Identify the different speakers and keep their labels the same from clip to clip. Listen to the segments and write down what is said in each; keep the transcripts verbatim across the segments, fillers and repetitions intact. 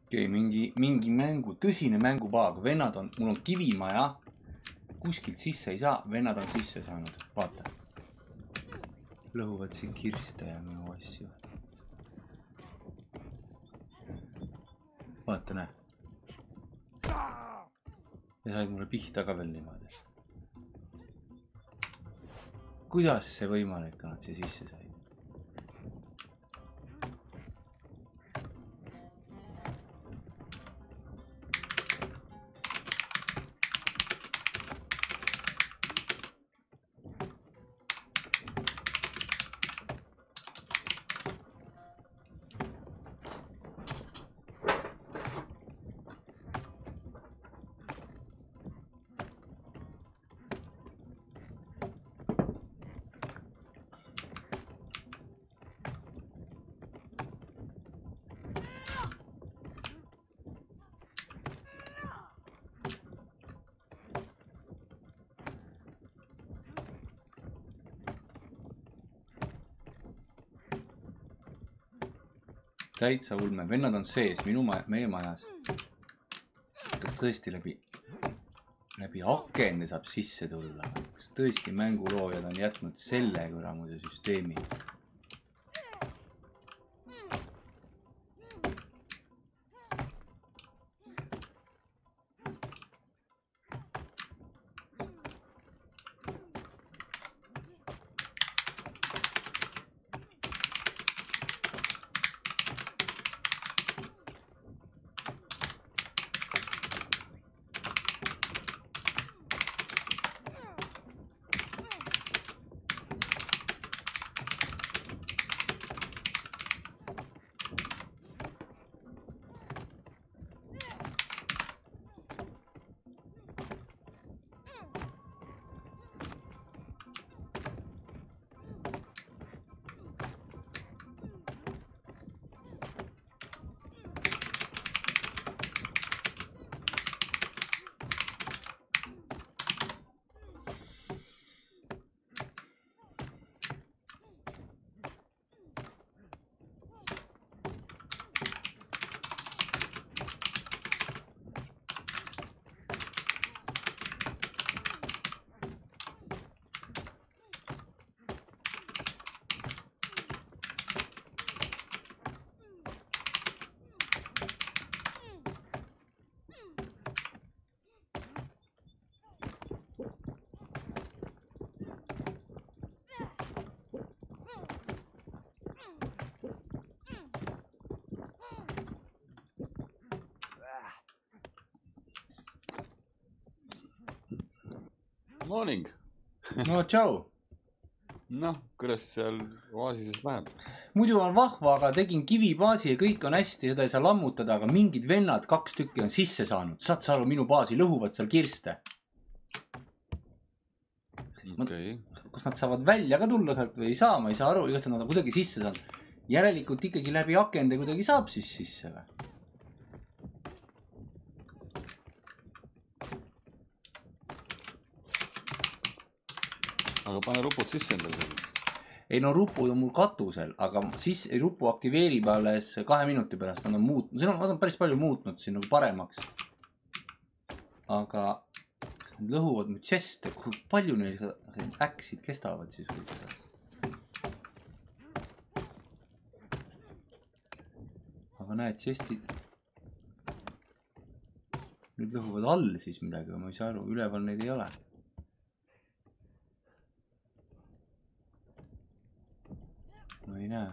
Speaker 1: okei, mingi, mingi mängu, tõsine mängupaag. Vennad on, mul on kivimaja. Kuskilt sisse ei saa, vennad on sisse saanud. Vaata. Lõhuvad siin kirste ja minu asju. Vaata, näe. Ja said mulle pihta ka veel niimoodi. Kuidas see võimalik on, et see sisse sai? Täitsa ulme, vennad on sees minu ma meie majas. Kas tõesti läbi, läbi akende saab sisse tulla? Kas tõesti mänguloojad on jätnud selle kuramuse süsteemi?
Speaker 2: Morning!
Speaker 1: No tšau!
Speaker 2: Noh, kuidas seal oasises läheb?
Speaker 1: Muidu on vahva, aga tegin kivibaasi ja kõik on hästi, seda ei saa lammutada, aga mingid vennad, kaks tükki on sisse saanud. Saad sa aru, minu baasi lõhuvad seal kirste.
Speaker 2: Okay.
Speaker 1: Kas nad saavad välja ka tulla sealt või ei saa, ma ei saa aru, igast nad on kuidagi sisse saanud. Järelikult ikkagi läbi akende kuidagi saab siis sisse või?
Speaker 2: Aga pane rupud sisse endale selleks.
Speaker 1: Ei no rupud on mul katusel, aga siis rupu aktiveerib alles kahe minuti pärast. Nad on muutnud, see on, nad on päris palju muutnud siin nagu paremaks. Aga nad lõhuvad mu cheste, kui palju neil äksid kestavad siis või? Aga näed, chestid nüüd lõhuvad all siis midagi, ma ei saa aru, üleval neid ei ole. Ma ei näe.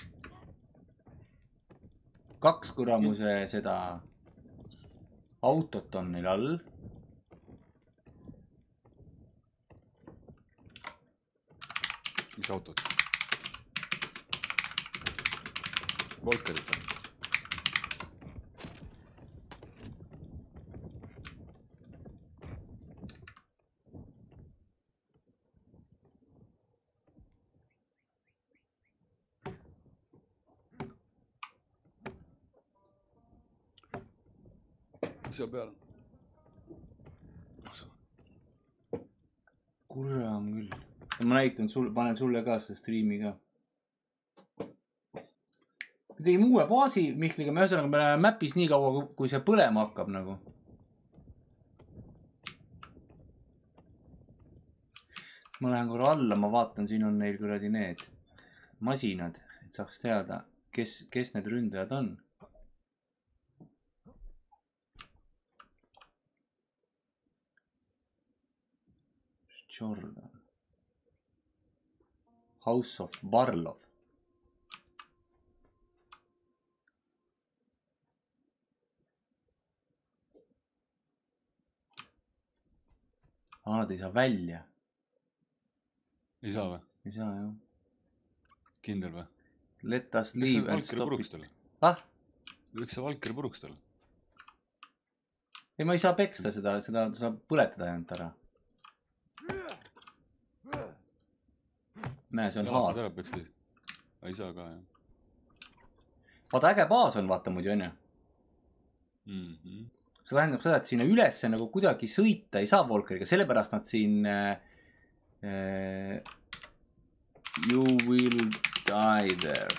Speaker 1: Kaks kuramuse seda autot on neil all.
Speaker 2: Mis autot? Volkerid on. Seal peal.
Speaker 1: Kuram küll. Ma näitan sulle, panen sulle ka seda striimi ka. me tegime uue baasi Mihkliga, me ühesõnaga me oleme mapis nii kaua, kui see põlema hakkab nagu. Ma lähen korra alla, ma vaatan, siin on neil kuradi need masinad, et saaks teada, kes, kes need ründajad on. Jordan. House of Barlov. Aa, nad ei saa välja.
Speaker 2: Ei saa või?
Speaker 1: Ei saa, jah.
Speaker 2: Kindel või?
Speaker 1: Let us leave and stop it. Ah?
Speaker 2: Võiks see Valkeri puruks talle?
Speaker 1: Ei, ma ei saa peksta seda, seda saab põletada ainult ära. Näe, see on haar. Ei saa ka, jah. Vaata, äge baas on, vaata muidu, on ju.
Speaker 2: Mm -hmm.
Speaker 1: See tähendab seda, et sinna ülesse nagu kuidagi sõita ei saa Volkeriga, sellepärast nad siin äh, uh, you will die there.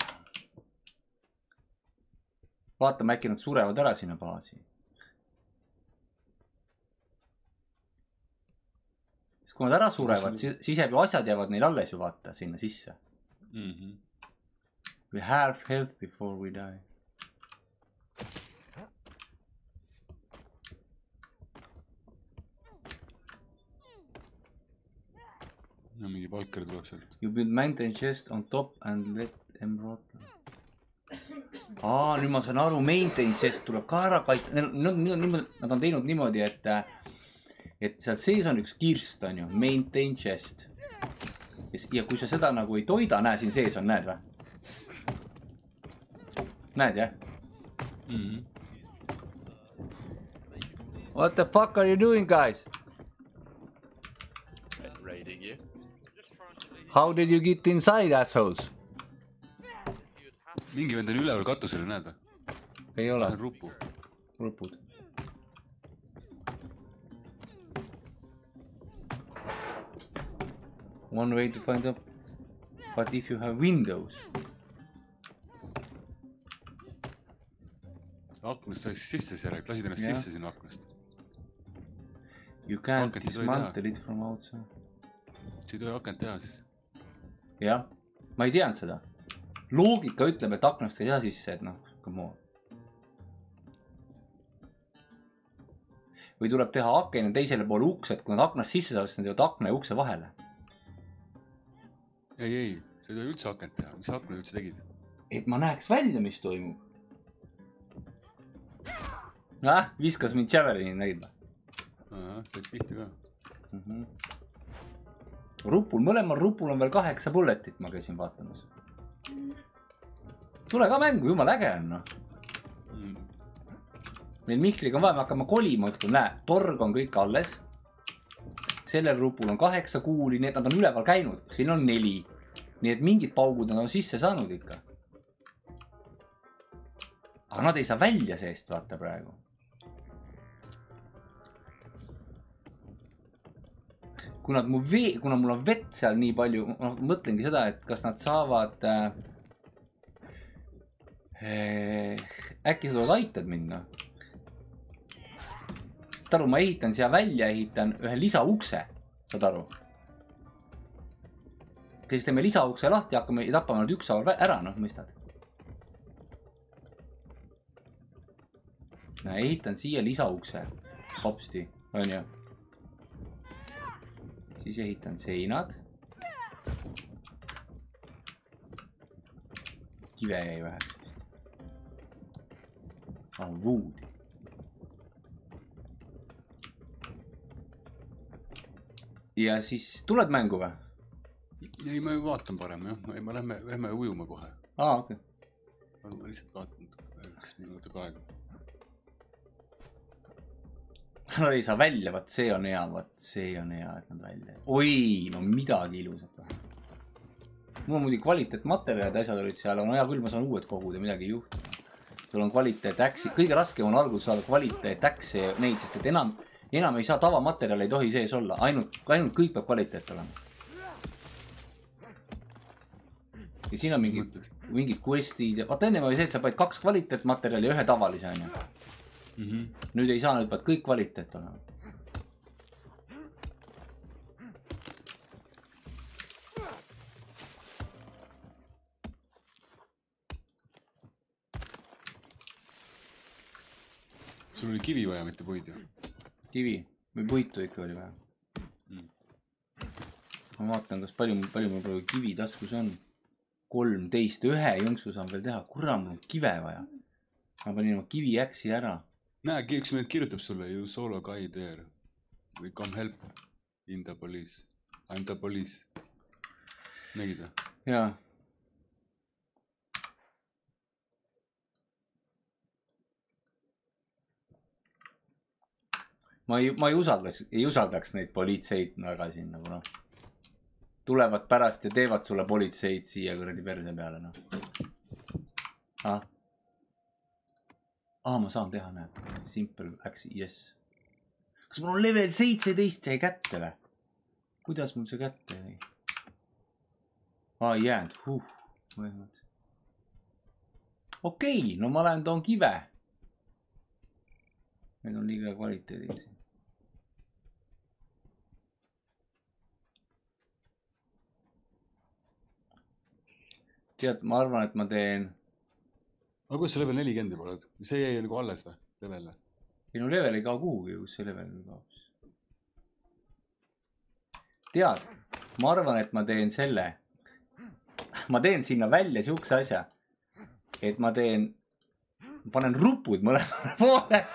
Speaker 1: Vaatame, äkki nad surevad ära sinna baasi. Sest kui nad ära surevad, siis, siis jääb ju asjad jäävad neil alles ju vaata sinna sisse.
Speaker 2: Mm -hmm.
Speaker 1: We have health before we die.
Speaker 2: No mingi Valker tuleb sealt.
Speaker 1: You build mountain chest on top and let them rot. Aa, nüüd ma saan aru, maintain chest tuleb ka ära kaita. Nad on teinud niimoodi, et et sealt sees on üks kirst, on ju, maintain chest. Ja kui sa seda nagu ei toida, näe, siin sees on, näed või? Näed, jah?
Speaker 2: Mm-hmm.
Speaker 1: What the fuck are you doing, guys?
Speaker 3: Raiding you.
Speaker 1: How did you get inside, assholes?
Speaker 2: Mingi vend on üleval katusele, näed või?
Speaker 1: Ei ole.
Speaker 2: Rupu.
Speaker 1: Rupud. One way to find out. But if you have windows.
Speaker 2: Aknast oleks sisse see, lasid ennast
Speaker 1: yeah.
Speaker 2: sisse sinna aknast.
Speaker 1: You can't dismantle it from outside.
Speaker 2: See ei tohi akent teha siis.
Speaker 1: Jah, ma ei teadnud seda. Loogika ütleb, et aknast ei saa sisse, et noh, come on. Või tuleb teha akene teisele poole ukse, et kui nad aknast sisse saavad, siis nad jäävad akna ja ukse vahele.
Speaker 2: Ei, ei, see ei tohi üldse akent teha. Mis akna üldse tegid?
Speaker 1: Et ma näeks välja, mis toimub. Näh, viskas mind Javelini, nägid või?
Speaker 2: Aha, teed pihti ka.
Speaker 1: Mm -hmm. Rupul, mõlemal rupul on veel kaheksa bulletit, ma käisin vaatamas. Tule ka mängu, jumal äge on, noh.
Speaker 2: Mm.
Speaker 1: Meil Mihkliga on vaja, me hakkame kolima õhtul, näe, torg on kõik alles. Sellel rupul on kaheksa kuuli, need nad on üleval käinud, siin on neli. Nii et mingid paugud nad on sisse saanud ikka. Aga nad ei saa välja seest, vaata praegu. Kuna, mu vee, kuna mul on vett seal nii palju, ma mõtlengi seda, et kas nad saavad äh, äkki sa tuled aitad minna. Taru, ma ehitan siia välja, ehitan ühe lisaukse, saad aru? Siis teeme lisaukse lahti ja hakkame tapama nad ükshaaval ära, noh, mõistad? No, ehitan siia lisaukse, hopsti, on ju? Siis ehitan seinad. Kive jäi väheks vist. Ah, wood. Ja siis tuled mängu või?
Speaker 2: Ei, ma vaatan parem, jah. Ei, ma lähme, lähme ujuma kohe.
Speaker 1: Aa, okei.
Speaker 2: Okay. Ma lihtsalt vaatan, üks minuti aega.
Speaker 1: Nad ei saa välja, vaat see on hea, vaat see on hea, et nad välja. Oi, no midagi ilusat. Mul on muidugi kvaliteet materjalid, asjad olid seal, no hea küll, ma saan uued kogud ja midagi ei juhtu. Sul on kvaliteet äksi, kõige raskem on algul saada kvaliteet äksi neid, sest et enam, enam ei saa tavamaterjal, ei tohi sees olla, ainult, ainult kõik peab kvaliteet olema. Ja siin on mingi mingid questid ja vaata enne oli see, et sa panid kaks kvaliteetmaterjali ja ühe tavalise on ju. Mm -hmm. Nüüd ei saa, nüüd pead kõik kvaliteet olema.
Speaker 2: sul oli kivi vaja, mitte puid ju?
Speaker 1: Kivi või puitu ikka oli vaja. Mm. Ma vaatan, kas palju, palju mul praegu kivi taskus on. kolmteist, ühe jõnksu saan veel teha. Kurra, mul on kive vaja. Ma panin oma kivi äksi ära.
Speaker 2: Näe, üks meid kirjutab sulle you solo guy there. We come help in the police. I m the police. Nägid või?
Speaker 1: Jaa. Ma ei, ma ei usaldaks, ei usaldaks neid politseid väga siin nagu noh. Tulevad pärast ja teevad sulle politseid siia kuradi perse peale noh. Ah. Ah, ma saan teha, näe. Simple X, yes. Kas mul on level seitseteist see kätte või? Kuidas mul see kätte jäi? Aa, ei jäänud. Huh. Okei, okay, no ma lähen toon kive. Need on liiga kvaliteediga siin. Tead, ma arvan, et ma teen...
Speaker 2: Aga kuidas sa level nelikümmend juba oled? See jäi nagu alles või? Level?
Speaker 1: Ei no level ei kao kuhugi, kus see level kaob. Tead, ma arvan, et ma teen selle. Ma teen sinna välja siukse asja. Et ma teen... Ma panen rupud mõlemale poole.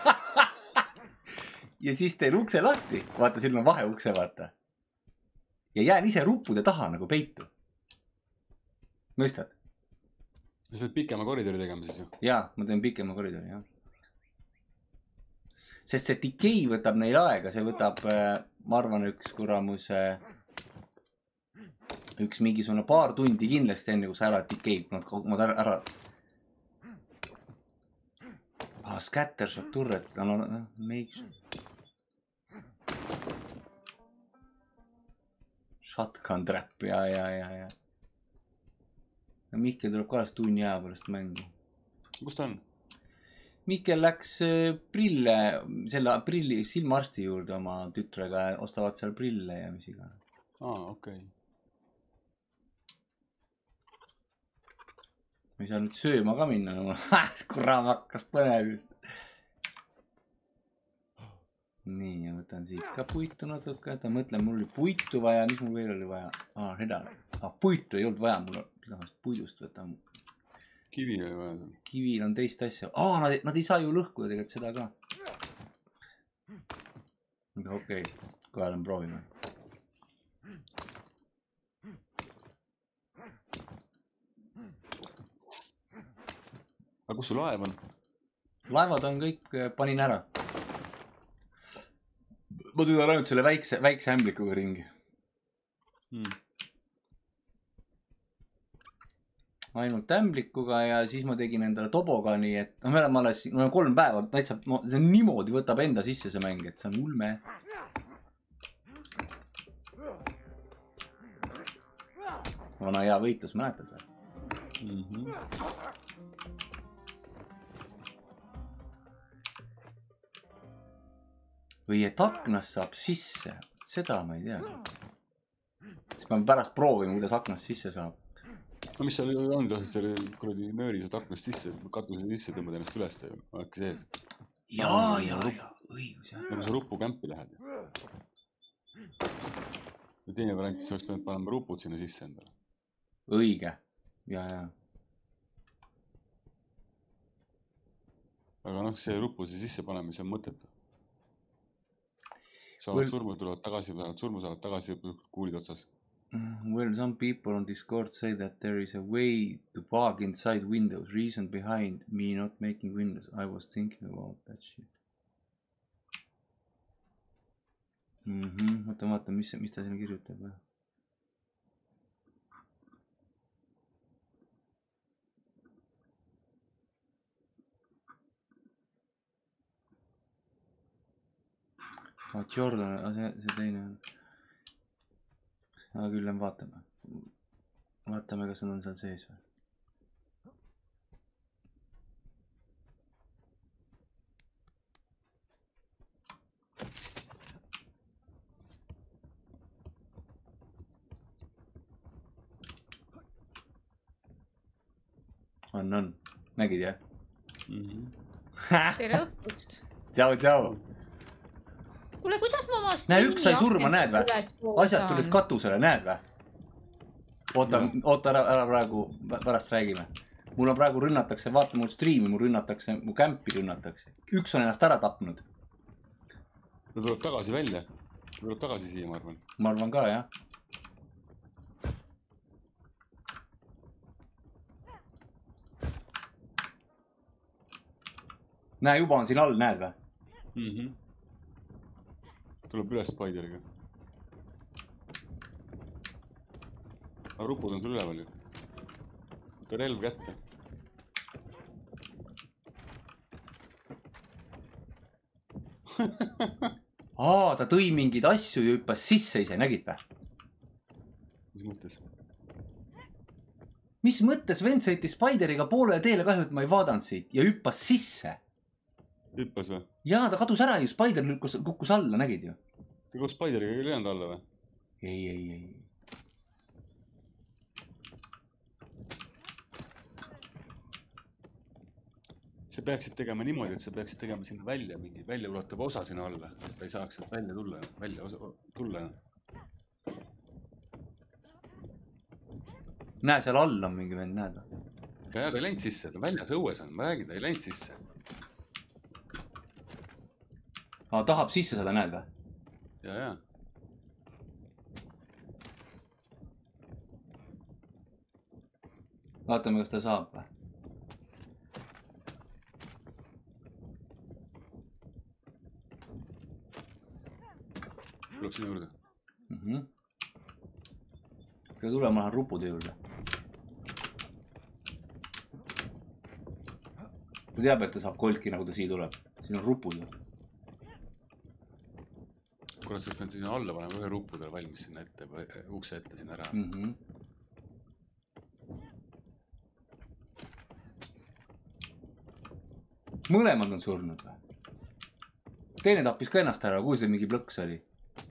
Speaker 1: Ja siis teen ukse lahti. Vaata, siin on vahe ukse, vaata. Ja jään ise ruppude taha nagu peitu. Mõistad?
Speaker 2: Sa pead pikema koridori tegema siis ju?
Speaker 1: Jaa, ma teen pikema koridori, jah. Sest see decay võtab neil aega. See võtab, ma arvan, üks kuramus... Üks mingisugune paar tundi kindlasti enne, kui sa ära decay. Ma ära... Ah, scatter saab turret. No, no, make... Shotgun trap, ja, ja, ja, ja. Mihkel tuleb ka alles tunni aja pärast mängu.
Speaker 2: Kus ta on?
Speaker 1: Mihkel läks prille, selle prilli silmaarsti juurde oma tütrega ja ostavad seal prille ja mis iga.
Speaker 2: Aa, okei. Okay.
Speaker 1: Ma ei saa nüüd sööma ka minna. No, kurram hakkas põnev just. Nii, ja võtan siit ka puitu natuke. Ta mõtlen, mul oli puitu vaja. Mis mul veel oli vaja? Aa, seda. Ah, puitu ei olnud vaja. Mul on puidust võtan.
Speaker 2: Kivi oli vaja.
Speaker 1: Kivil on teist asja. Aa, nad, nad ei saa ju lõhkuda tegelikult seda ka. Okei, okay. Kohe olen proovime.
Speaker 2: Aga kus sul laev on?
Speaker 1: Laevad on kõik, panin ära. Ma sõidan ainult selle väikse, väikse ämblikuga ringi. Hmm. Ainult ämblikuga ja siis ma tegin endale tobogani, et no me oleme alles, no kolm päeva, täitsa, no, see niimoodi võtab enda sisse see mäng, et see on ulme. Vana hea võitlus, mäletad või? Mm-hmm. Või et aknast saab sisse, seda ma ei tea. Siis peame pärast proovima, kuidas aknast sisse saab.
Speaker 2: No mis seal on, selle kuradi nööri saad aknast sisse, katuse sisse tõmbad ennast üles ja äkki sees.
Speaker 1: Jaa, jaa, jaa, õigus jah.
Speaker 2: Nagu sa rupu kämpi lähed. Ja teine variant, sa oleks pidanud panema rupud sinna sisse endale.
Speaker 1: Õige, jaa, jaa.
Speaker 2: Aga noh, see rupu see sisse panemise on mõttetu. Saavad surmu, tulevad tagasi, lähevad surmu, saavad tagasi kuulid otsas.
Speaker 1: Well, some people on Discord say that there is a way to bug inside Windows. Reason behind me not making Windows. I was thinking about that shit. Mhm, vaata, vaata, mis, mis ta sinna kirjutab. Ah, Jordan, see, see teine on. Aga küll on, vaatame. Vaatame, kas nad on seal sees või. on, on. Nägid, jah?
Speaker 2: mm? -hmm.
Speaker 3: tere õhtust.
Speaker 1: Tšau, tšau.
Speaker 3: Kuule, kuidas ma oma
Speaker 1: näe, üks sai surma, näed vä? Asjad tulid katusele, näed vä? Oota, oota ära, ära praegu, pärast räägime. Mul on praegu rünnatakse, vaata mul striimi, mul rünnatakse, mu kämpi rünnatakse. Üks on ennast ära tapnud.
Speaker 2: Ta tuleb tagasi välja. Ta tuleb tagasi siia, ma arvan.
Speaker 1: Ma arvan ka, jah. Näe, juba on siin all, näed vä?
Speaker 2: Mm -hmm. Tuleb üles Spideriga. aga rupud on sul üleval ju. võta relv kätte.
Speaker 1: Aa, ta tõi mingeid asju ja hüppas sisse ise, nägid vä?
Speaker 2: mis mõttes?
Speaker 1: mis mõttes vend sõitis Spideriga poolele teele, kahju, et ma ei vaadanud siit, ja hüppas sisse.
Speaker 2: hüppas või?
Speaker 1: jaa, ta kadus ära ju, Spider lükkus, kukkus alla, nägid ju?
Speaker 2: ta koos Spideriga ei löönud alla või?
Speaker 1: ei, ei, ei.
Speaker 2: sa peaksid tegema niimoodi, et sa peaksid tegema sinna välja mingi väljaulatuva osa sinna alla, et ta ei saaks sealt välja tulla, välja osa, tulla.
Speaker 1: näe, seal all on mingi vend, näed või?
Speaker 2: ja, ja ta ei läinud sisse, ta väljas õues on, ma räägin, ta ei läinud sisse.
Speaker 1: Aa, tahab sisse saada, näed või?
Speaker 2: ja, ja.
Speaker 1: vaatame, kas ta saab või?
Speaker 2: tuleb sinna juurde.
Speaker 1: mm -hmm. Kui tule, ma lähen rupude juurde. ta teab, et ta saab kolki, nagu ta siia tuleb. siin on rupud ju.
Speaker 2: kurat, sa pead sinna alla panema ühe ruppudele valmis sinna ette, ukse ette sinna ära.
Speaker 1: mm. -hmm. mõlemad on surnud või? teine tappis ka ennast ära, kui see mingi plõks oli.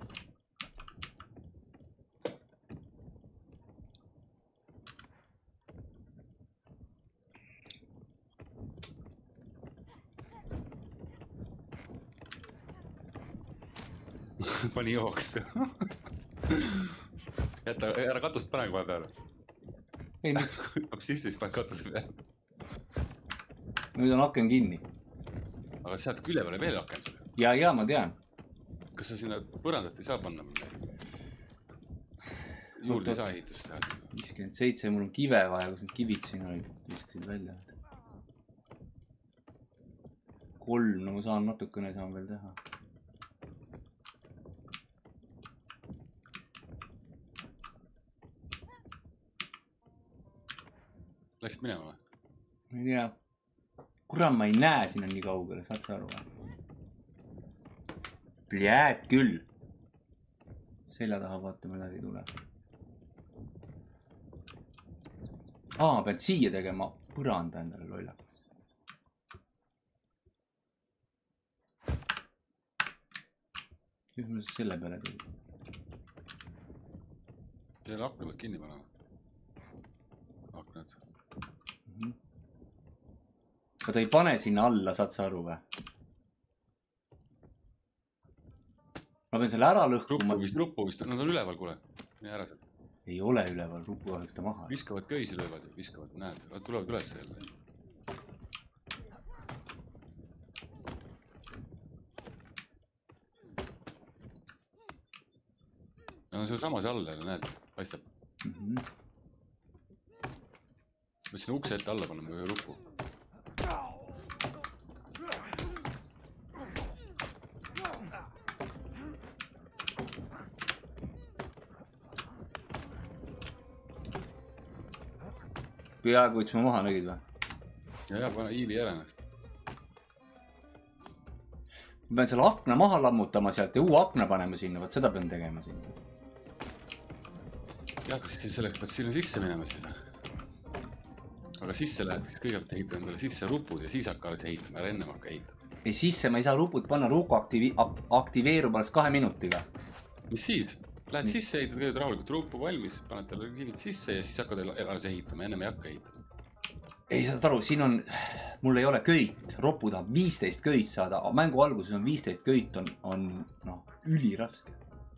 Speaker 2: pani jooksu. jäta, ära katust panegi vahe peale.
Speaker 1: ei, miks?
Speaker 2: hüppab sisse, siis paned katuse peale.
Speaker 1: nüüd on aken kinni.
Speaker 2: aga sealt külje peale veel aken sul.
Speaker 1: ja, ja ma tean.
Speaker 2: kas sa sinna põrandat ei saa panna midagi? juurde ei saa ehitust teha.
Speaker 1: viiskümmend seitse, mul on kive vaja, kus need kivid siin olid, viskasid välja. kolm, no ma saan natukene, saan veel teha.
Speaker 2: Läksid minema või?
Speaker 1: ma ei tea. kurat, ma ei näe sinna nii kaugele, saad sa aru või? Pljääd küll. selja taha vaata, midagi ei tule. Aa, ma pean siia tegema põranda endale lollakas. mis ma selle peale tegin?
Speaker 2: selle akna pead kinni panema. aknad.
Speaker 1: aga ta ei pane sinna alla, saad sa aru või? ma pean selle ära lõhkuma.
Speaker 2: rupu vist, rupu vist, nad on üleval, kuule. mine ära sealt.
Speaker 1: ei ole üleval, rupu oleks ta maha.
Speaker 2: viskavad köisi löövad ja viskavad, näed, nad tulevad üles jälle. no see on samas all jälle, näed, paistab.
Speaker 1: mm. -hmm.
Speaker 2: ma sinna ukse ette alla panema ühe rupu.
Speaker 1: peaaegu võtsime maha, nägid või?
Speaker 2: ja, ja pane hiili ära ennast.
Speaker 1: ma pean selle akna maha lammutama sealt ja uue akna panema sinna, vaat seda pean tegema sinna.
Speaker 2: jah, kas siis selleks pead sinna sisse minema siis? aga sisse lähed, siis kõigepealt ehitad endale sisse rupud ja siis hakka alles ehitama, ära ennem hakka ehitama.
Speaker 1: ei, sisse ma ei saa ruput panna, ruku aktivi aktiveerub alles kahe minutiga.
Speaker 2: mis siis? Lähed sisse, ehitad kõigepealt rahulikult rupu valmis, paned talle kivid sisse ja siis hakkad alles ehitama, ennem ei hakka ehitama.
Speaker 1: ei saad aru, siin on, mul ei ole köit, ropu tahab viisteist köit saada, mängu alguses on viisteist köit, on, on noh, üliraske.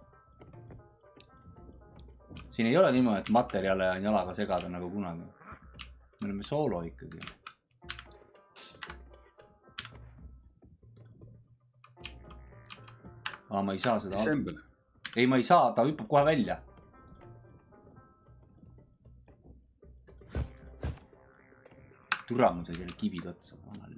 Speaker 1: Siin ei ole niimoodi, et materjale on jalaga segada nagu kunagi. Me oleme soolo ikkagi. Aa, ma ei saa seda...
Speaker 2: Dissemble.
Speaker 1: Ei, ma ei saa, ta hüppab kohe välja. Türa mul sai selle kivid otsa.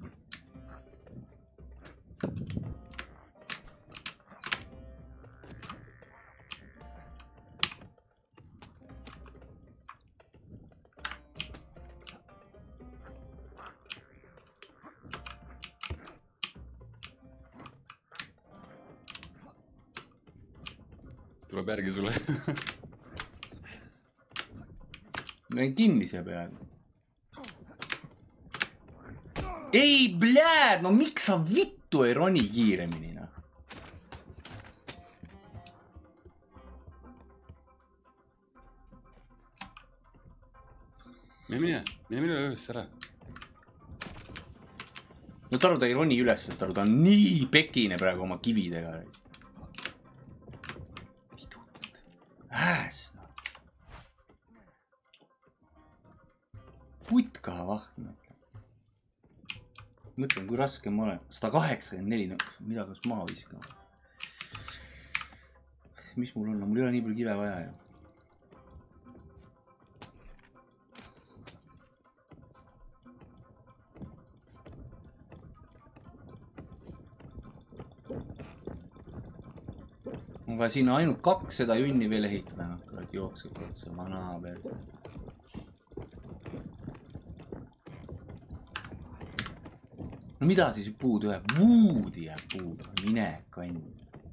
Speaker 2: Tuleb järgi sulle.
Speaker 1: Ma ei kinni see peaaegu. Ei, bläd, no miks sa vittu ei roni kiiremini, noh?
Speaker 2: Mine mine, mine mine üles ära.
Speaker 1: No taru, ta ei roni üles, taru, ta on nii pekine praegu oma kividega. Vidut. Ääs, noh. Putka vahtne. Mõtlen, kui raske ma olen. sada kaheksakümmend neli, no mida kas maha viskama? Mis mul on? No, mul ei ole nii palju kive vaja ju. On vaja siin ainult kaks seda junni veel ehitada. Kurat jookseb see vana veel. No mida siis puudu jääb? Vuudi jääb puudu. Mine kann.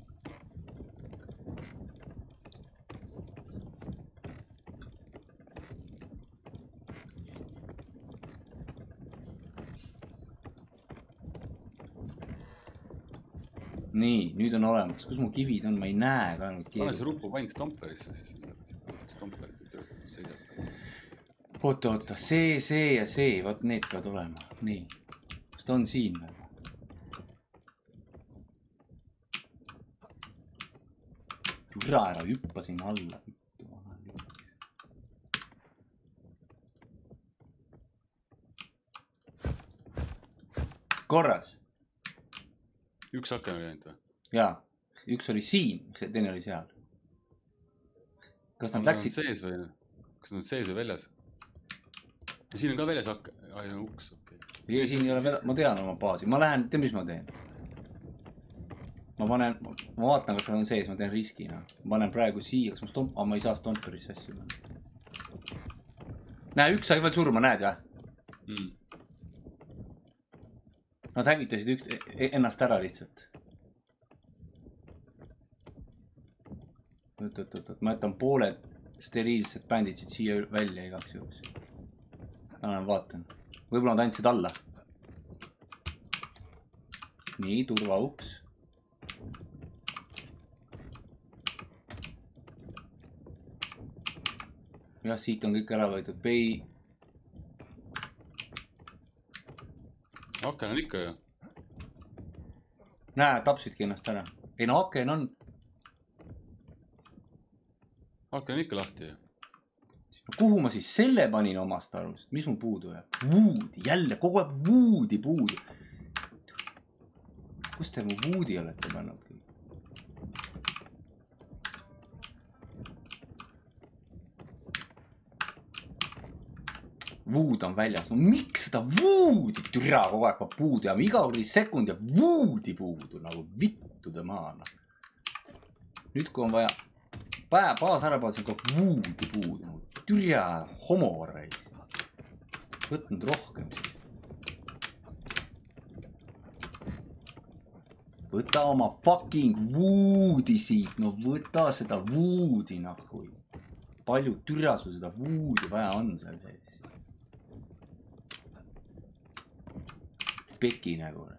Speaker 1: Nii, nüüd on olemas. Kus mu kivid on? Ma ei näe ka ainult
Speaker 2: keerukas. Pane see rupu pain stomperisse, siis stomperit ei töö. Seisab.
Speaker 1: Oota, oota. See, see ja see. Vaat need peavad olema. Nii. Ta on siin veel. Türa ära, hüppasin alla. Korras.
Speaker 2: Üks aken oli ainult või?
Speaker 1: Jaa, üks oli siin, teine oli seal. Kas nad läksid?
Speaker 2: Sees või? Kas nad on sees või väljas? Ja siin on ka väljas aken. Ai, on uks.
Speaker 1: Ei, siin ei ole veel, ma tean oma baasi, ma lähen, tea mis ma teen? Ma panen, ma vaatan, kas nad on sees, ma teen riskina. Ma panen praegu siia, kas ma stomp, aga ma ei saa stomperisse asju. Näe, üks sai veel surma, näed või?
Speaker 2: Mm.
Speaker 1: Nad hävitasid üks, ennast ära lihtsalt. Oot, oot, oot, ma jätan pooled steriilsed bänditsid siia välja igaks juhuks. Annan vaatan. Võib-olla nad andsid alla. Nii, turvauks. Jah, siit on kõik ära võetud. Pei.
Speaker 2: Aken on ikka ju.
Speaker 1: Näe, tapsidki ennast ära. Ei, no aken on.
Speaker 2: Aken on ikka lahti ju.
Speaker 1: Kuhu ma siis selle panin omast arust? Mis mul puudu jääb? Vuudi, jälle, kogu aeg vuudi puudu. Kus te mu vuudi olete pannud? Vuud on väljas. No miks seda vuudi türa kogu aeg puudu jääb? Iga kord sekund jääb vuudi puudu, nagu vittude maana. Nüüd kui on vaja päev baas ära paad, siin kogu vuudi puudu. Türja homoreis. Võtnud rohkem siis. Võta oma fucking vuudi siit. No võta seda vuudi nahku. Palju türja sul seda vuudi vaja on seal sees. Peki nagu.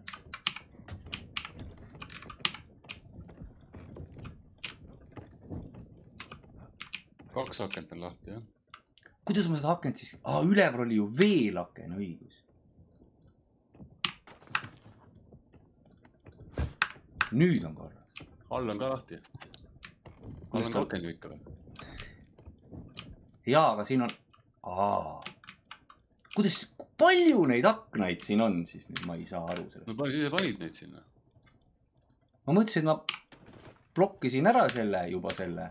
Speaker 2: Kaks akent on lahti, jah?
Speaker 1: kuidas ma seda akent siis... Aa, üleval oli ju veelaken, õigus. Nüüd on korras.
Speaker 2: All on ka lahti. All on ka aken ju ikka.
Speaker 1: Jaa, aga siin on... Aa. Kuidas... Palju neid aknaid siin on siis? Nüüd ma ei saa aru sellest.
Speaker 2: No palju siis panid neid sinna?
Speaker 1: Ma mõtlesin, et ma blokkisin ära selle, juba selle.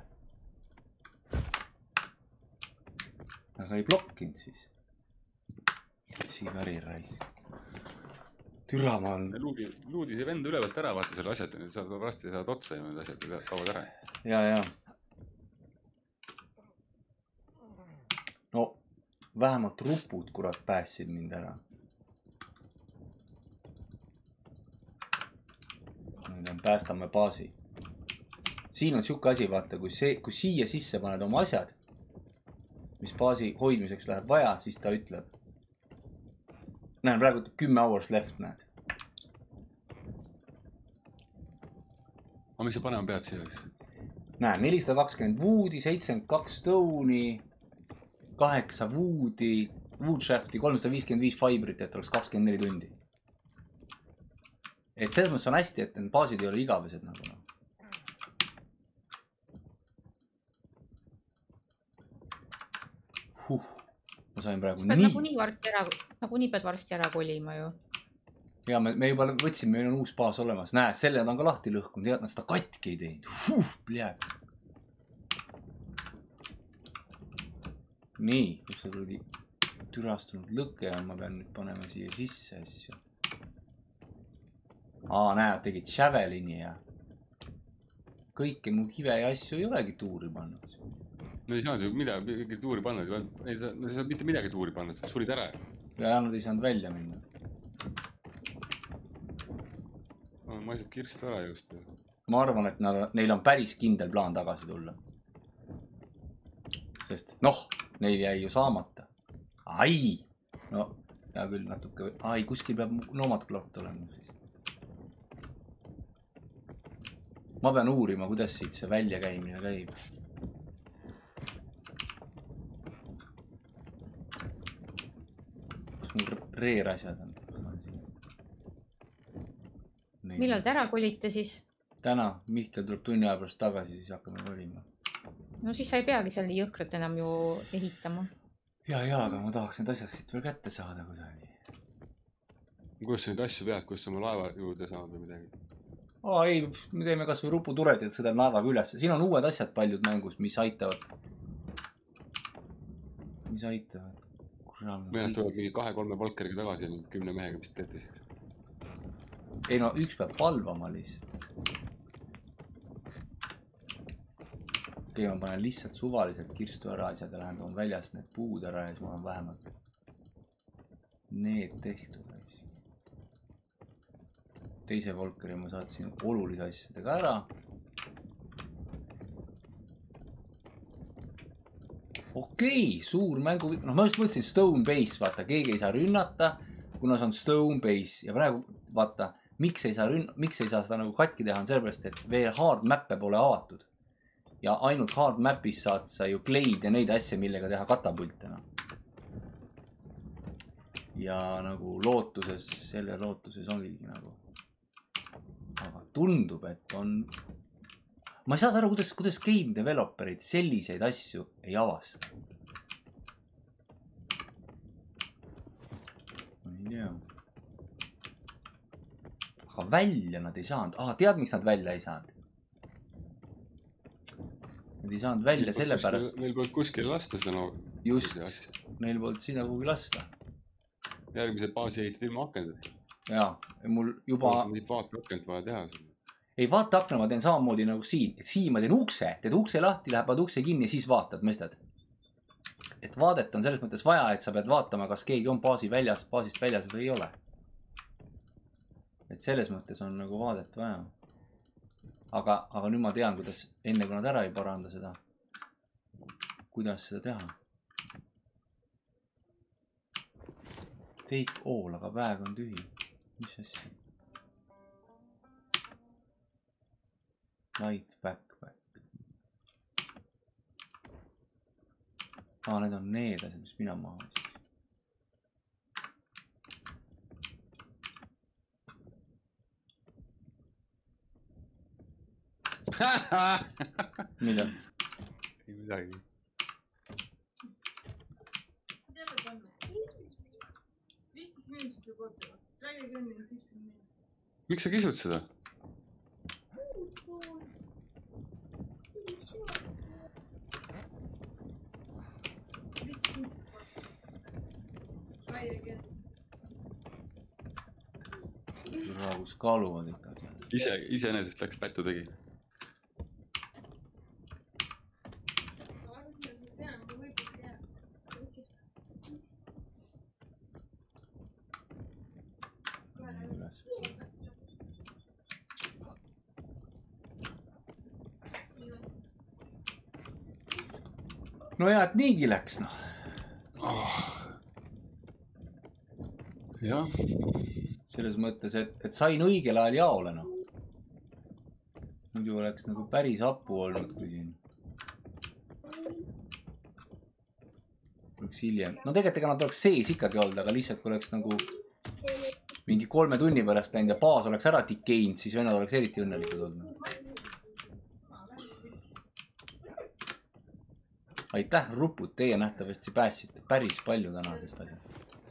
Speaker 1: Aga ei blokkinud siis. Siigari rais. Türa ma on...
Speaker 2: Luudi, luudi see vend ülevalt ära, vaata selle asjad. Saad varsti saad otsa ja need asjad kaovad ära.
Speaker 1: Ja, ja. No, vähemalt rupud, kurat, päässid mind ära. Nüüd on päästame baasi. Siin on siuke asi, vaata, kui, see, kui siia sisse paned oma asjad, mis baasi hoidmiseks läheb vaja, siis ta ütleb. Näen, praegu kümme hours left, näed.
Speaker 2: Aga miks sa panema pead siia?
Speaker 1: Näen, nelisada kakskümmend woodi, seitsekümmend kaks stone'i, kaheksa woodi, woodshafti, kolmsada viiskümmend viis fibrit, et oleks kakskümmend neli tundi. Et selles mõttes on hästi, et need baasid ei ole igavesed nagu. Huh, ma sain praegu
Speaker 3: nii.
Speaker 1: nii...
Speaker 3: Nagu nii, varsti ära, nagu nii pead varsti ära kolima ju.
Speaker 1: Ja me, me juba võtsime, meil on uus baas olemas. Näe, selle on ka lahti lõhkunud. Tead, nad seda katki ei teinud. Huh, pljääb. Nii, kus see tuli türastunud lõke on, ma pean nüüd panema siia sisse asju. Aa, näe, tegid Javelini ja kõike mu kive ja asju ei olegi tuuri pannud.
Speaker 2: No ei saanud ju midagi tuuri panna, ei saanud mitte midagi tuuri panna, sa sulid ära.
Speaker 1: Ja nad ei saanud välja minna.
Speaker 2: Ma ei saanud kirst ära just.
Speaker 1: Ma arvan, et nad, neil on päris kindel plaan tagasi tulla. Sest noh, neil jäi ju saamata. Ai! No, hea küll natuke. Ai, kuskil peab loomad klart olema. Ma pean uurima, kuidas siit see väljakäimine käib. Reer asjad on.
Speaker 3: Millal te ära kolite siis?
Speaker 1: Täna, Mihkel tuleb tunni aja pärast tagasi, siis hakkame kolima.
Speaker 3: No siis sa ei peagi seal nii jõhkrat enam ju ehitama.
Speaker 1: Ja, ja, aga ma tahaks need asjad siit veel kätte saada kuidagi.
Speaker 2: Kuidas sa neid asju pead, kuidas sa oma laeva juurde saad või midagi?
Speaker 1: Aa, ei, me teeme kas või ruputured, et sõdan laevaga üles. Siin on uued asjad paljud mängus, mis aitavad. Mis aitavad.
Speaker 2: Meelest tulevad mingi kahe-kolme valkeriga tagasi ja kümne mehega vist teete siis.
Speaker 1: Ei no, üks peab valvama lihtsalt. Okei, ma panen lihtsalt suvaliselt kirstu ära asjad ja lähen toon väljast need puud ära ja siis ma olen vähemalt need tehtud. Teise volkeri ma saatsin olulise asjadega ära. Okei, suur mängu... No ma just mõtlesin Stone Base, vaata, keegi ei saa rünnata, kuna see on Stone Base. Ja praegu, vaata, miks ei saa, rünn... miks ei saa seda nagu katki teha, on sellepärast, et veel hard map'e pole avatud. Ja ainult hard map'is saad sa ju kleid ja neid asja, millega teha katapultena. Ja nagu lootuses, selle lootuses ongi nagu... Aga tundub, et on... Ma ei saa aru, kuidas, kuidas game developerid selliseid asju ei avasta. Ma ei tea. Aga välja nad ei saanud. Ah, tead, miks nad välja ei saanud? Nad ei saanud välja selle pärast...
Speaker 2: Neil polnud kuskil lasta seda no...
Speaker 1: Just, neil polnud sinna kuhugi lasta.
Speaker 2: Järgmise baasi ehitid ilma akendada.
Speaker 1: Jaa, mul juba...
Speaker 2: Neid vaata akent vaja teha.
Speaker 1: Ei, vaata akna ma teen samamoodi nagu siin. Et siin ma teen ukse, teed ukse lahti, lähevad ukse kinni ja siis vaatad, mõistad? Et vaadet on selles mõttes vaja, et sa pead vaatama, kas keegi on baasi väljas, baasist väljas või ei ole. Et selles mõttes on nagu vaadet vaja. Aga, aga nüüd ma tean, kuidas, enne kui nad ära ei paranda seda, kuidas seda teha. Take all, aga väeg on tühi. Mis asja? Light backpack. Aa, need on need asjad, mis mina maha võtsin. Mida?
Speaker 2: Ei midagi. Miks sa kisud seda?
Speaker 1: Kus kaaluvad ikka seal.
Speaker 2: Ise, iseenesest läks pättu tegi.
Speaker 1: No ja, et niigi läks, noh.
Speaker 2: Oh. Jah.
Speaker 1: Selles mõttes, et, et sain õigel ajal jaole, noh. Muidu oleks nagu päris appu olnud, kui siin. Oleks hiljem. No tegelikult ega nad oleks sees ikkagi olnud, aga lihtsalt kui oleks nagu mingi kolme tunni pärast läinud ja baas oleks ära tikeinud, siis vennad oleks eriti õnnelikud olnud. Aitäh, rupud, teie nähtavasti pääsite päris palju tänasest asjast.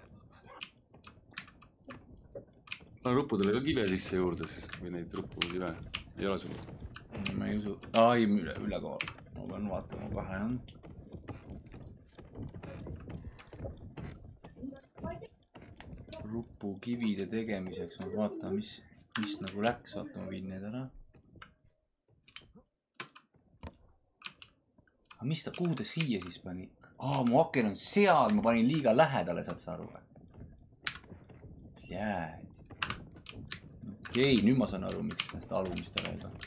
Speaker 2: No ruppudele ka kive sisse juurde või neid ruppu kive ei ole sul?
Speaker 1: Ma ei usu. Ai, üle, üle koha. Ma pean vaatama kohe on. Ruppu kivide tegemiseks ma vaatan, mis, mis nagu läks. Vaata, ma viin need ära. Aga mis ta, kuhu ta siia siis pani? Aa, mu aken on seal, ma panin liiga lähedale, saad sa aru? Jääd. Okei, nüüd ma saan aru, miks näist alumist ära ei taha.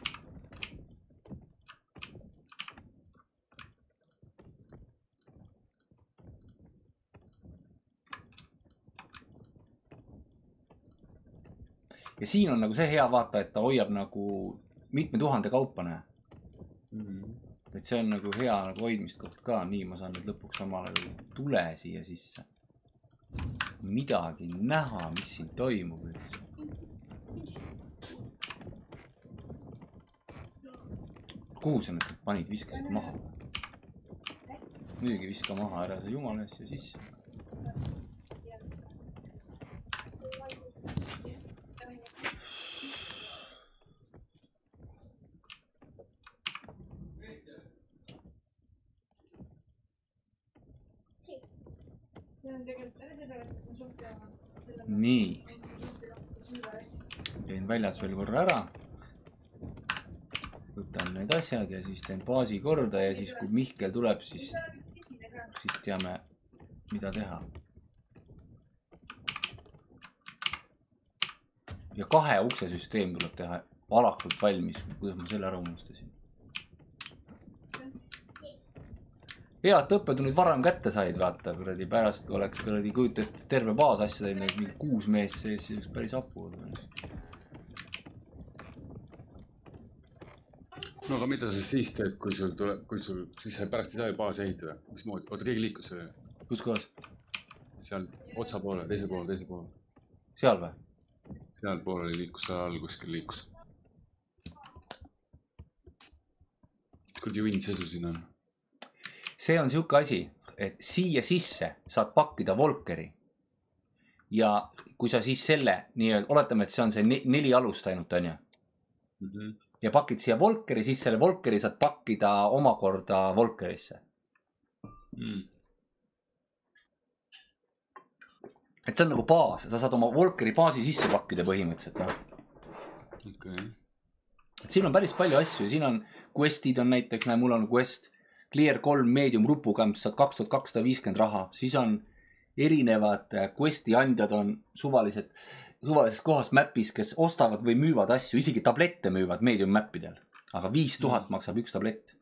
Speaker 1: Ja siin on nagu see hea vaata, et ta hoiab nagu mitme tuhande kaupa, näe. Mm-hmm. Et see on nagu hea nagu hoidmist koht ka. Nii ma saan nüüd lõpuks omale tule siia sisse. Midagi näha, mis siin toimub üldse. Kuhu sa nüüd panid, viskasid maha? Muidugi viska maha ära see jumala eest ja sisse. Nii. Käin väljas veel korra ära. Võtan need asjad ja siis teen baasi korda ja siis kui Mihkel tuleb, siis, siis teame, mida teha. Ja kahe ukse süsteem tuleb teha alakult valmis, kuidas ma selle ära unustasin. Hea, et õppetunnid varem kätte said, vaata, kuradi pärast, kui oleks kuradi kujutat terve baas asja teinud, mingi kuus mees sees, siis päris apu.
Speaker 2: No aga mida sa siis teed, kui sul tuleb, kui sul, siis sa pärast ei saa ju baasi ehitada? Mis moodi? Oota, keegi liikus selle?
Speaker 1: Kus kohas?
Speaker 2: Seal otsa poole, teise poole, teise poole.
Speaker 1: Seal või?
Speaker 2: Seal poole oli liikus, seal all kuskil liikus. Kurdi õnn sesu siin on.
Speaker 1: See on siuke asi, et siia sisse saad pakkida Volkeri. Ja kui sa siis selle, nii oletame, et see on see neli alust ainult, on ju. Mm-hmm. Ja pakid siia Volkeri, siis selle Volkeri saad pakkida omakorda Volkerisse. Mm. Et see on nagu baas, sa saad oma Volkeri baasi sisse pakkida põhimõtteliselt. No.
Speaker 2: Okay.
Speaker 1: Et siin on päris palju asju, siin on questid on näiteks, näe, mul on quest Clear kolm Medium rupukämp, saad kaks tuhat kakssada viiskümmend raha, siis on erinevad questi andjad on suvalised, suvalises kohas mapis, kes ostavad või müüvad asju, isegi tablette müüvad Medium mappidel, aga viis tuhat mm. maksab üks tablett.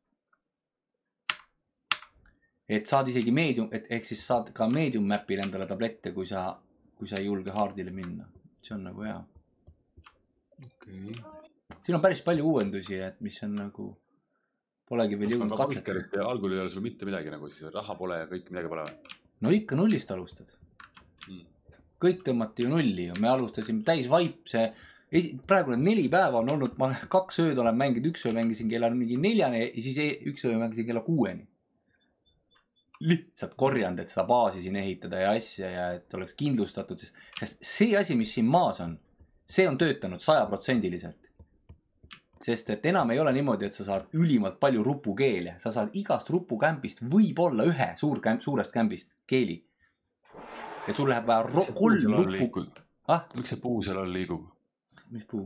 Speaker 1: Et saad isegi Medium, et ehk siis saad ka Medium mapil endale tablette, kui sa, kui sa ei julge hardile minna. See on nagu hea.
Speaker 2: Okay.
Speaker 1: Siin on päris palju uuendusi, et mis on nagu Polegi veel jõudnud katsetada.
Speaker 2: Ja algul ei ole sul mitte midagi nagu siis raha pole ja kõik midagi pole.
Speaker 1: No ikka nullist alustad. Hmm. Kõik tõmmati ju nulli ju. Me alustasime täis vaip. See praegu need neli päeva on olnud. Ma kaks ööd olen mänginud. Üks öö mängisin kella mingi neljani ja siis üks öö mängisin kella kuueni. Lihtsalt korjanud, et seda baasi siin ehitada ja asja ja et oleks kindlustatud. Sest see asi, mis siin maas on, see on töötanud sajaprotsendiliselt. Sest et enam ei ole niimoodi, et sa saad ülimalt palju rupukeele. Sa saad igast rupukämpist võib-olla ühe suur kämp, suurest kämpist keeli. Ja sul läheb vaja kolm rupu... Ah?
Speaker 2: Miks see puu seal all liigub?
Speaker 1: Mis puu?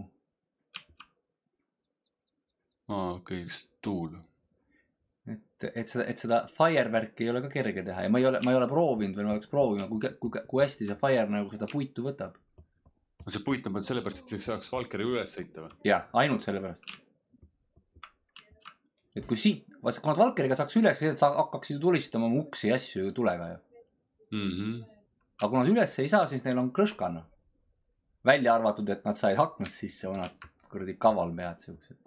Speaker 2: Aa, okei, okay, tuul.
Speaker 1: Et, et, seda, et seda fireworki ei ole ka kerge teha. Ja ma ei ole, ma ei ole proovinud või ma oleks proovima, kui, kui, kui hästi see fire nagu seda puitu võtab.
Speaker 2: See puit on pannud sellepärast, et saaks Valkeri üles sõita või?
Speaker 1: Jah, ainult sellepärast. Et kui siit, kui nad Valkeriga saaks üles, siis hakkaks ju tulistama oma uksi ja asju tulega ju.
Speaker 2: Mm -hmm.
Speaker 1: Aga kui nad üles ei saa, siis neil on klõškana. Välja arvatud, et nad said haknast sisse, vanad kuradi kaval pead siuksed.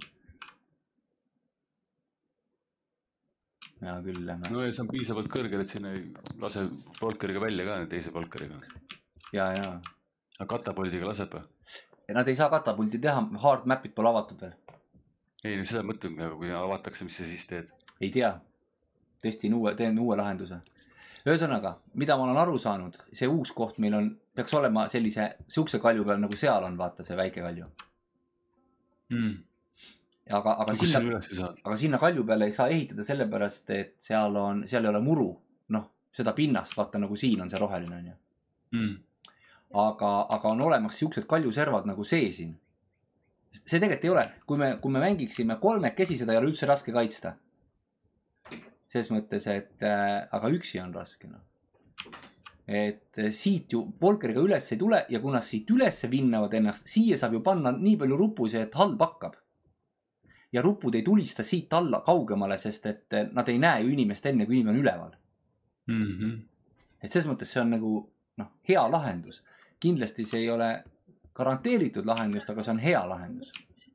Speaker 1: Ja küll lähme.
Speaker 2: No ja see on piisavalt kõrgel, et sinna ei lase Valkeriga välja ka, teise Valkeriga.
Speaker 1: Ja, ja.
Speaker 2: Aga katapuldiga laseb või?
Speaker 1: Nad ei saa katapulti teha, hard map'id pole avatud veel.
Speaker 2: Ei, seda mõtled, kui avatakse, mis sa siis teed?
Speaker 1: Ei tea. Testin uue, teen uue lahenduse. Ühesõnaga, mida ma olen aru saanud, see uus koht meil on, peaks olema sellise siukse kalju peal, nagu seal on, vaata see väike kalju.
Speaker 2: Mm.
Speaker 1: Aga, aga, sinna, aga sinna kalju peale ei saa ehitada sellepärast, et seal on, seal ei ole muru. Noh, seda pinnast, vaata nagu siin on see roheline on ju.
Speaker 2: Mm.
Speaker 1: Aga, aga on olemas siuksed kaljuservad nagu see siin. See tegelikult ei ole, kui me, kui me mängiksime kolmekesi, seda ei ole üldse raske kaitsta. Selles mõttes, et äh, aga üksi on raske. No. Et äh, siit ju Volkeriga üles ei tule ja kui nad siit üles vinnavad ennast, siia saab ju panna nii palju rupusi, et halb hakkab. Ja rupud ei tulista siit alla kaugemale, sest et äh, nad ei näe ju inimest enne, kui inimene on üleval.
Speaker 2: Mm-hmm.
Speaker 1: Et selles mõttes see on nagu noh, hea lahendus. Kindlasti see ei ole garanteeritud lahendust, aga see on hea lahendus.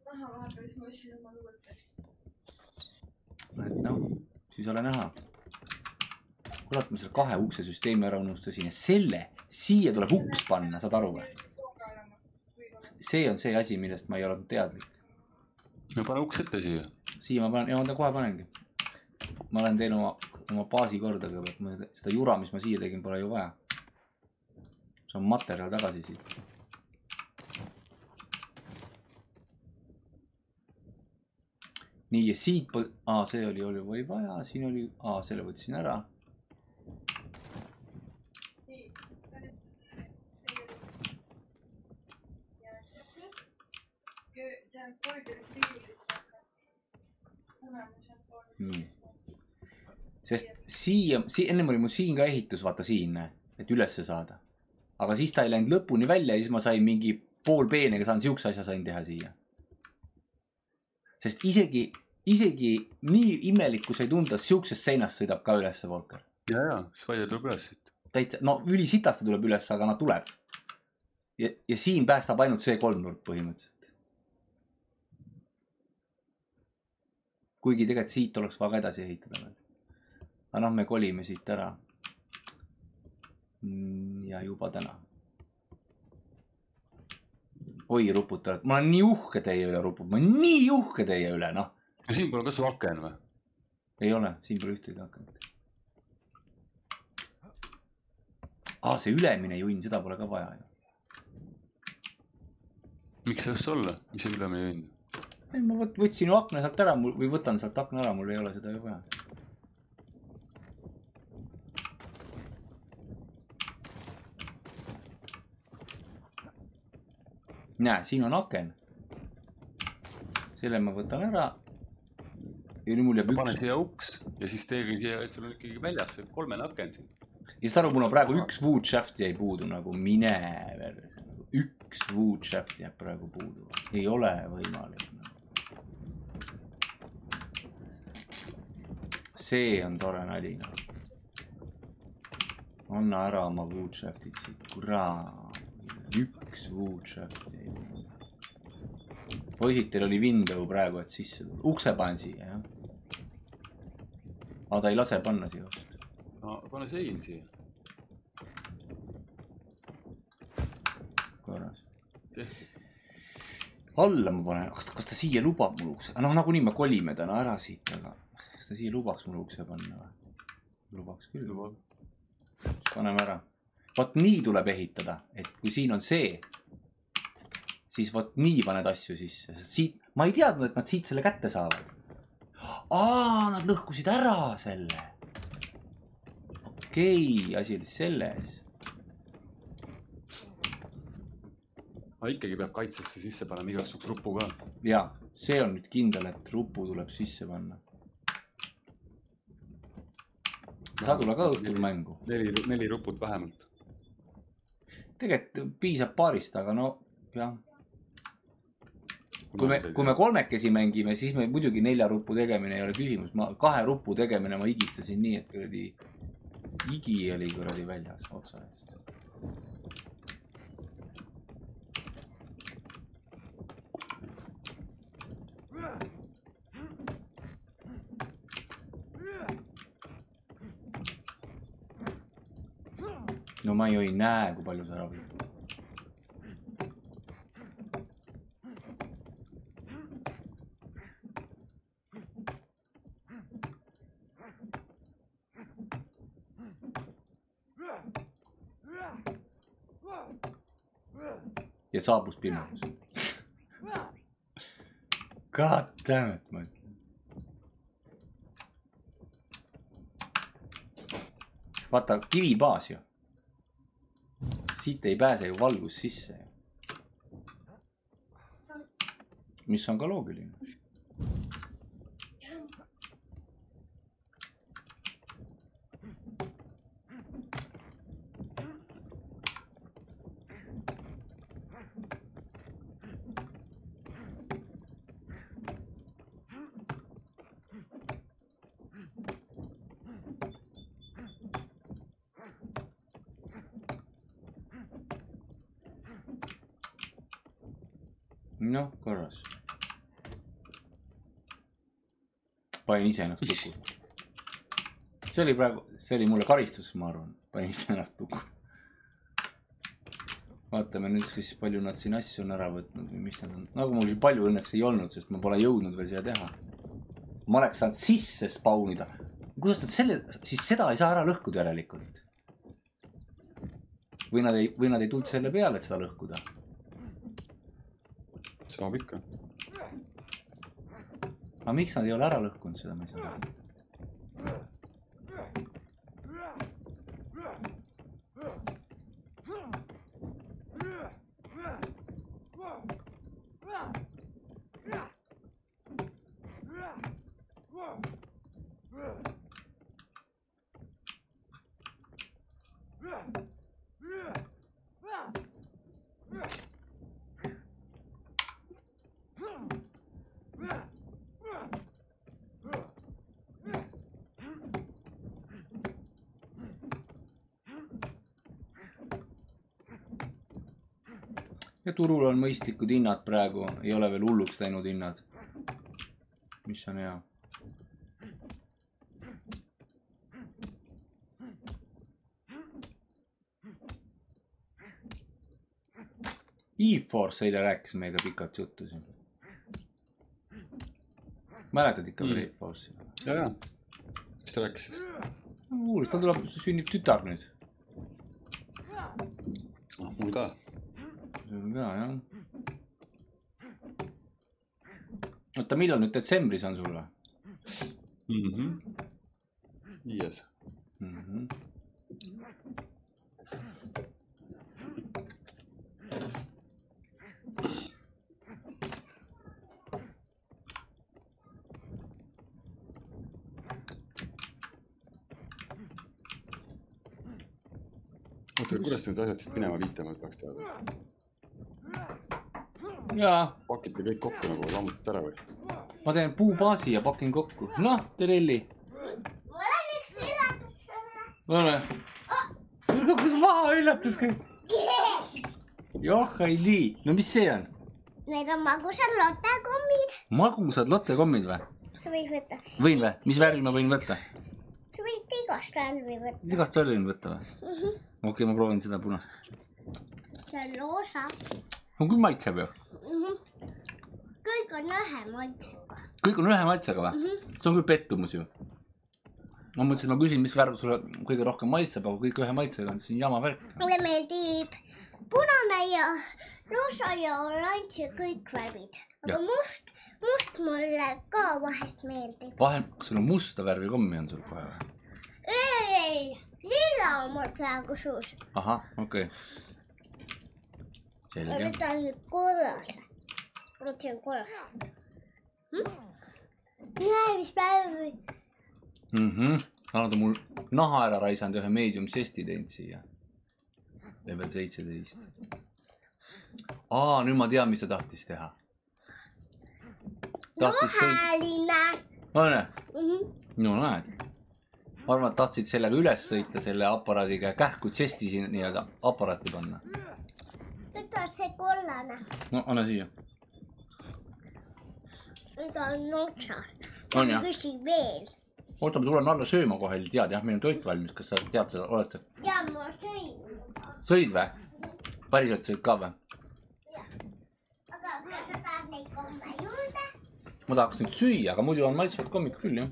Speaker 1: Et noh, siis ole näha. Kurat, ma selle kahe ukse süsteemi ära unustasin ja selle siia tuleb uks panna, saad aru või? See on see asi, millest ma ei ole teadlik.
Speaker 2: Ma panen uks ette siia.
Speaker 1: Siia ma panen, ja ma kohe panengi. Ma olen teinud oma, oma baasi korda kõigepealt. Seda jura, mis ma siia tegin, pole ju vaja. See on materjal tagasi siit. Nii, ja siit... Aa, see oli, oli, oli vaja. Siin oli... Aa, selle võtsin ära. Nii. Sest siia... Si, ennem oli mul siin ka ehitus, vaata siin, et ülesse saada. Aga siis ta ei läinud lõpuni välja ja siis ma sain mingi pool peenega saan siukse asja sain teha siia. Sest isegi, isegi nii imelikkus ei tunda, siuksest seinast sõidab ka ülesse Volker.
Speaker 2: Ja, ja, Spider tuleb üles.
Speaker 1: Täitsa, no üli sitast tuleb üles, aga nad tuleb. Ja, ja siin päästab ainult see kolmnurk põhimõtteliselt. Kuigi tegelikult siit oleks vaja edasi ehitada. Aga noh, me kolime siit ära. Ja juba täna. Oi, ruputad. Ma olen nii uhke teie üle, rupud. Ma olen nii uhke teie üle, noh.
Speaker 2: Ja siin pole kas sul aken või?
Speaker 1: Ei ole, siin pole ühtegi akenit. Aa, see ülemine junn, seda pole ka vaja ju.
Speaker 2: Miks sellest olla? Mis see ülemine junn?
Speaker 1: Ma võtsin ju akna sealt ära, või võtan sealt akna ära, mul ei ole seda ju vaja. Näe, siin on aken. Selle ma võtan ära. Ja nüüd mul jääb üks.
Speaker 2: Pane siia uks ja siis teegi siia, et sul on ikkagi väljas kolmene aken siin.
Speaker 1: Ja seda arvu, mul on praegu üks wood shaft jäi puudu, nagu mine verse. Üks wood shaft jääb praegu puudu. Ei ole võimalik. See on tore nali. Anna ära oma wood shaftid siit. Kuraa. Üks wood shaft jäi. Poisid, teil oli window praegu, et sisse tulla. Ukse panen siia, jah. aga ta ei lase panna siia.
Speaker 2: no pane sein siia.
Speaker 1: Korras.
Speaker 2: Tehti.
Speaker 1: Alla ma panen, kas, kas ta siia lubab mul ukse? noh, nagunii me kolime täna ära siit, aga kas ta siia lubaks mul ukse panna või? Lubaks küll.
Speaker 2: Lubab.
Speaker 1: Paneme ära. Vot nii tuleb ehitada, et kui siin on see, siis vot nii paned asju sisse. Siit, ma ei teadnud, et nad siit selle kätte saavad. Aa, nad lõhkusid ära selle. Okei, asi oli selles.
Speaker 2: aga ikkagi peab kaitsesse sisse panema igaks juhuks rupu ka.
Speaker 1: Jaa, see on nüüd kindel, et rupu tuleb sisse panna. Sa tule ka õhtul mängu.
Speaker 2: Neli, neli ruput vähemalt.
Speaker 1: Tegelikult piisab paarist, aga no jah. Kui me, kui me kolmekesi mängime, siis me muidugi nelja rupu tegemine ei ole küsimus. Ma kahe rupu tegemine ma igistasin nii, et kuradi igi oli kuradi väljas otsa eest. No ma ju ei näe, kui palju sa ravid. Ja saabus pimedas. God damn it, ma ütlen. Vaata, kivibaas ju. Siit ei pääse ju valgus sisse. Mis on ka loogiline. noh, korras. Panin ise ennast tukkuda. See oli praegu, see oli mulle karistus, ma arvan. Panin ise ennast tukkuda. Vaatame nüüd siis, palju nad siin asju on ära võtnud või mis nad on. Nagu mul palju õnneks ei olnud, sest ma pole jõudnud veel siia teha. Ma oleks saanud sisse spawnida. Kuidas nad selle, siis seda ei saa ära lõhkuda järelikult. Või nad ei, või nad ei tulnud selle peale, et seda lõhkuda.
Speaker 2: Saab ikka.
Speaker 1: Aga miks nad ei ole ära lõhkunud seda, ma ei saa. Ja turul on mõistlikud hinnad praegu, ei ole veel hulluks läinud hinnad, mis on hea. E-Force eile rääkis meiega pikalt juttu siin. Mäletad ikka veel E-Force'i?
Speaker 2: Ja, ja. Mis ta rääkis siis?
Speaker 1: Uulis, ta tuleb, sünnib tütar nüüd.
Speaker 2: No, mul ka.
Speaker 1: See on ka, jah. Oota, millal nüüd detsembris on sul või?
Speaker 2: Mhm. Viies.
Speaker 1: Mhm.
Speaker 2: Oota, kuidas need asjad siis minema viitavad peaks teada?
Speaker 1: Jaa.
Speaker 2: Pakite kõik kokku nagu lammutate ära või?
Speaker 1: Ma teen puubaasi ja pakin kokku. Noh, Terelli.
Speaker 4: Mul on üks üllatus sulle.
Speaker 1: Ole. Sul kukkus maha üllatus kõik. Joh, Heidi. No mis see on?
Speaker 4: Need on magusad lottekommid.
Speaker 1: Magusad lottekommid või?
Speaker 4: Sa võid võtta.
Speaker 1: Võin või? Mis värvi ma võin võtta?
Speaker 4: sa võid igast värvi võtta .
Speaker 1: igast välja võtta või ?
Speaker 4: Mhm.
Speaker 1: okei , ma proovin seda punast .
Speaker 4: see on roosa .
Speaker 1: on küll maitseb ju .
Speaker 4: kõik on ühe maitsega .
Speaker 1: kõik on ühe maitsega või ?
Speaker 4: Mhm.
Speaker 1: see on küll pettumus ju . ma mõtlesin , et ma küsin , mis värv sulle kõige rohkem maitseb , aga kõik ühe maitsega on siin jama värk .
Speaker 4: mulle meeldib punane ja roosa ja oranž ja kõik värvid . aga
Speaker 1: Jah.
Speaker 4: must , must mulle ka vahest meeldib .
Speaker 1: vahel , kas sul on musta värvi kommi on sul kohe või ?
Speaker 4: ei , lilla on mul praegu suus .
Speaker 1: ahah , okei okay. .
Speaker 4: ma
Speaker 1: selge .
Speaker 4: võtan nüüd kollase . ma võtsin kollase hm? . näe , mis värvi .
Speaker 1: mhmh , nad on mul naha ära raisanud ja ühe medium zesti teinud siia . level seitseteist . aa , nüüd ma tean , mis ta tahtis teha . tahtis sõita .
Speaker 4: roheline .
Speaker 1: no näe ,
Speaker 4: Mhm.
Speaker 1: no näed . ma arvan , et tahtsid sellega üles sõita selle aparaadiga ja kähku zesti siin nii-öelda aparaati panna .
Speaker 4: võta see kollane .
Speaker 1: no anna siia .
Speaker 4: nüüd on otsas .
Speaker 1: On jah?
Speaker 4: küsi veel .
Speaker 1: oota , ma tulen alla sööma kohe , tead jah , meil on toit valmis , kas sa tead seda , oled sa ?
Speaker 4: ja ma sõin .
Speaker 1: sõid või ? päriselt sõid ka või ?
Speaker 4: aga kas sa tahad neid komme juurde ?
Speaker 1: ma tahaks nüüd süüa , aga muidu on maitsvad kommid küll jah .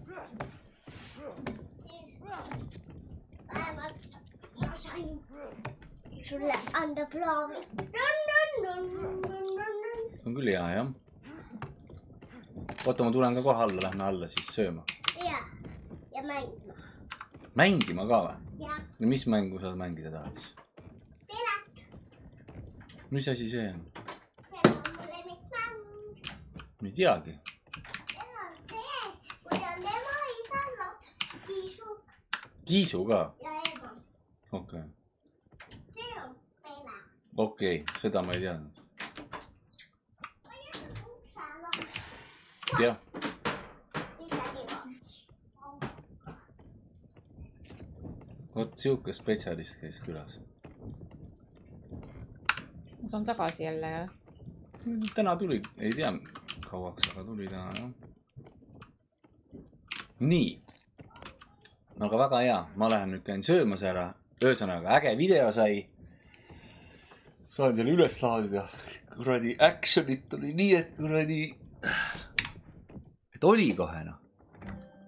Speaker 4: vähemalt ma sain sulle anda plaavi .
Speaker 1: see on küll hea jah . oota , ma tulen ka kohe alla , lähme alla siis sööma .
Speaker 4: ja , ja mängima .
Speaker 1: mängima ka või ?
Speaker 4: ja ,
Speaker 1: no mis mängu sa mängida tahad siis ?
Speaker 4: pilet .
Speaker 1: mis asi see on ?
Speaker 4: see on mu lemmikmäng .
Speaker 1: ma ei teagi .
Speaker 4: see on see , kui on ema , isa , laps , kiisu
Speaker 1: Kiisu ka ?
Speaker 4: ja ema .
Speaker 1: okei okay. ,
Speaker 4: see on pele .
Speaker 1: okei okay. , seda ma ei teadnud . jah , vot sihuke spetsialist käis külas .
Speaker 3: see on tagasi jälle jah .
Speaker 1: täna tuli , ei tea kauaks , aga tuli täna jah . nii , aga väga hea , ma lähen nüüd käin söömas ära , ühesõnaga äge video sai . saan selle üles laadida , kuradi action'it oli nii , et kuradi , et oli kohe noh , onju .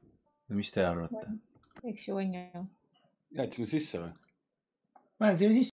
Speaker 1: mis te arvate ?
Speaker 3: eks ju on ju .
Speaker 2: jäid sinna sisse või ?
Speaker 1: ma lähen siia sisse .